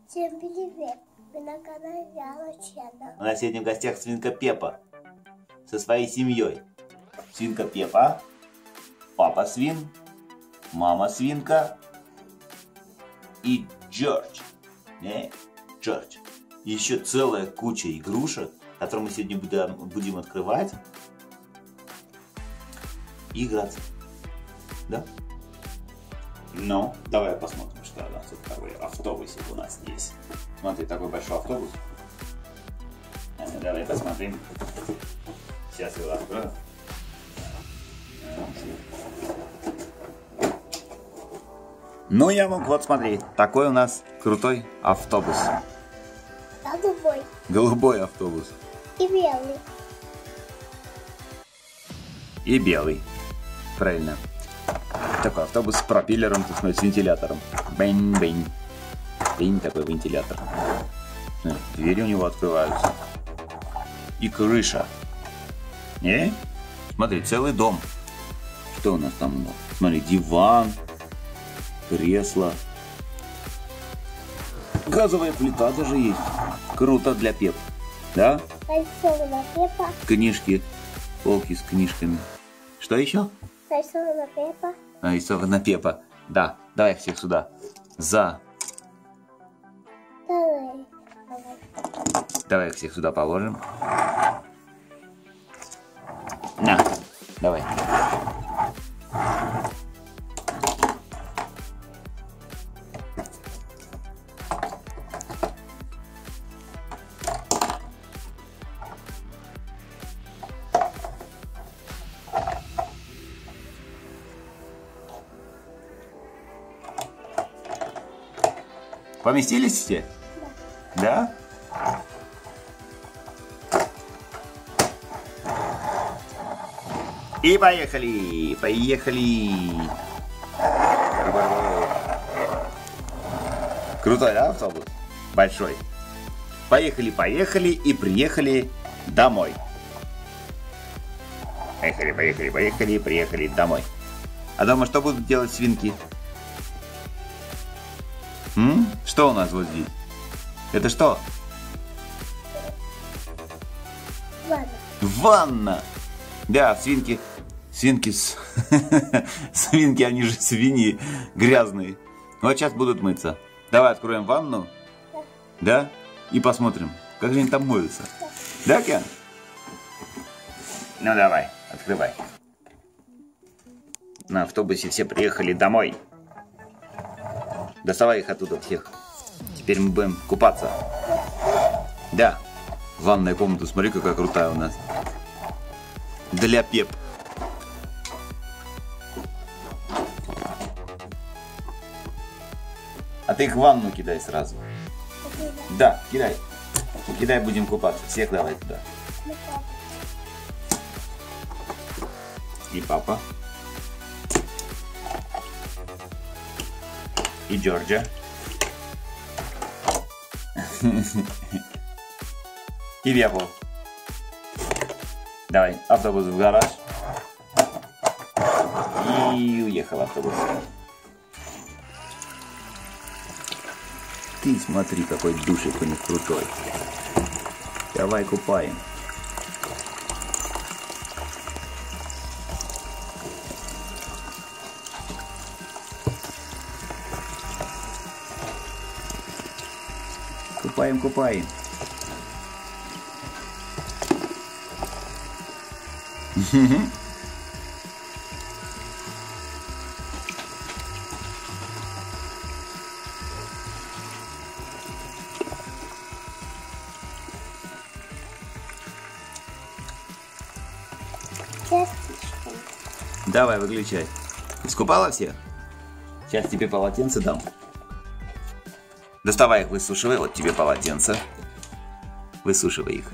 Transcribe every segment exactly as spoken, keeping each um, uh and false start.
Всем привет! Вы на канале Яна Ченнел. У нас сегодня в гостях свинка Пеппа со своей семьей. Свинка Пеппа, папа свин, мама свинка и Джордж. Не? Джордж. И еще целая куча игрушек, которые мы сегодня будем, будем открывать и играться. Да? Ну, давай посмотрим, что у нас тут такой автобусик у нас есть. Смотри, такой большой автобус. А ну, давай посмотрим. Сейчас его открою. Ну, я мог, вот смотри, такой у нас крутой автобус. Голубой. Голубой автобус. И белый. И белый. Правильно. Такой автобус с пропеллером, то есть с вентилятором. Бэнь-бэнь. Бэнь, такой вентилятор. Двери у него открываются. И крыша. Не? Смотри, целый дом. Что у нас там? Смотри, диван, кресло. Газовая плита даже есть. Круто для Пеп. Да? Нарисована Пеппа. Книжки. Полки с книжками. Что еще? Нарисована Пеппа. Нарисована Пеппа. Да, давай их всех сюда. За. Давай. Давай их всех сюда положим. На, давай. Поместились все? Да. Да? И поехали! Поехали! Крутой, да, автобус? Большой. Поехали, поехали и приехали домой. Поехали, поехали, поехали и приехали домой. А дома что будут делать свинки? М? Что у нас вот здесь? Это что? Ванна. Ванна! Да, свинки, свинки, свинки, они же свиньи грязные. Вот сейчас будут мыться. Давай откроем ванну. Да. Да? И посмотрим, как же они там моются. Да, Кен? Ну давай, открывай. На автобусе все приехали домой. Доставай их оттуда всех. Теперь мы будем купаться. Да. Ванная комната, смотри, какая крутая у нас. Для Пеп. А ты их в ванну кидай сразу. Да, кидай. Кидай, будем купаться. Всех давай туда. И папа. И Джорджа. И Пеппу. Давай, автобус в гараж. И уехал автобус. Ты смотри, какой душик у них крутой. Давай купаем. Купаем, купаем. Давай, выключай. Искупала всех? Сейчас тебе полотенце дам. Доставай их, высушивай. Вот тебе полотенце. Высушивай их.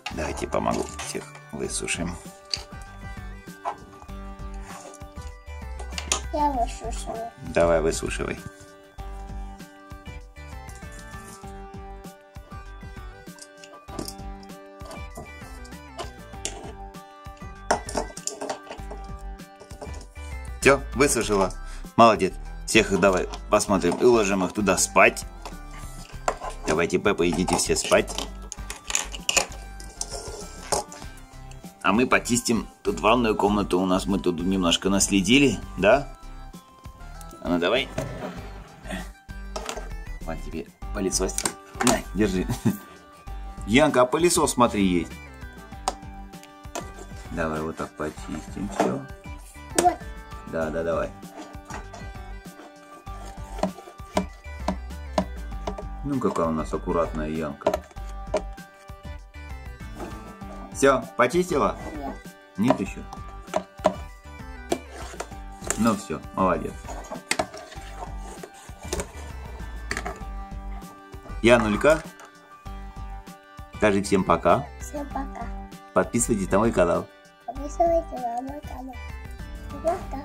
Давайте помогу. Всех высушим. Я высушила. Давай, высушивай. Все, высушила. Молодец. Всех их давай посмотрим и уложим их туда спать. Давайте, Пеппа, идите все спать. А мы почистим тут ванную комнату. У нас мы тут немножко наследили, да? А ну давай. Вот тебе пылесос. На, держи. Янка, а пылесос, смотри, есть. Давай вот так почистим все. Вот. Да, да, давай. Ну, какая у нас аккуратная Янка. Все, почистила? Нет. Нет еще? Ну все, молодец. Янулька, скажи всем пока. Всем пока. Подписывайтесь на мой канал. Подписывайтесь на мой канал. Пока.